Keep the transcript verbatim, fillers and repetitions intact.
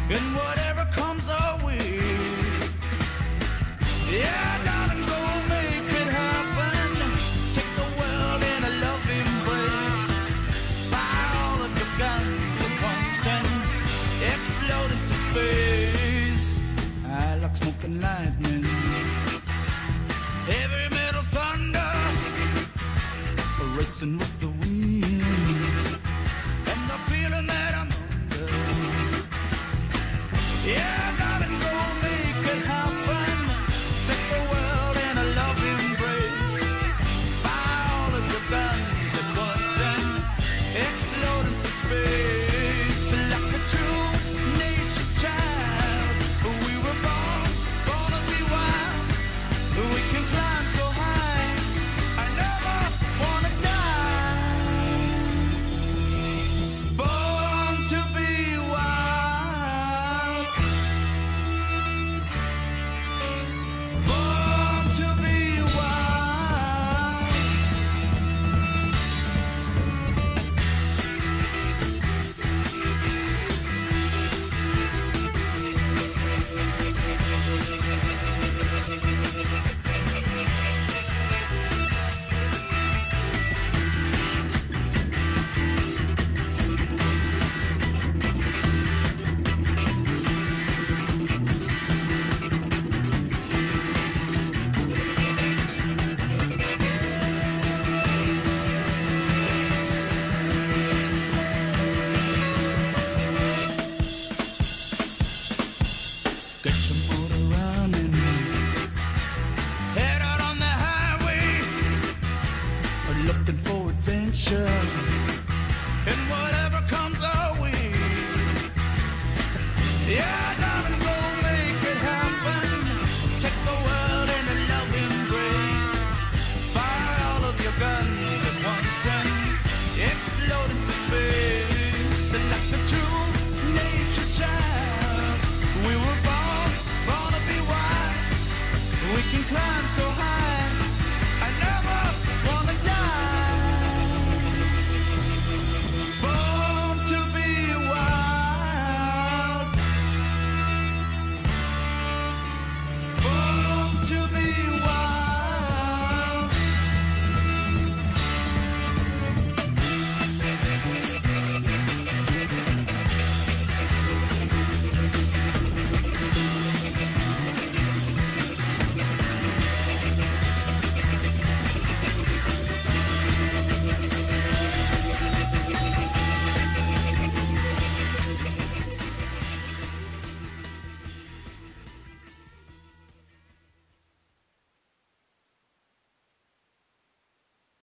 and whatever comes our way. Yeah, darling, go make it happen. Take the world in a loving embrace. Fire all of your guns at once and explode into space. I like smoke and lightning, heavy metal thunder, racing with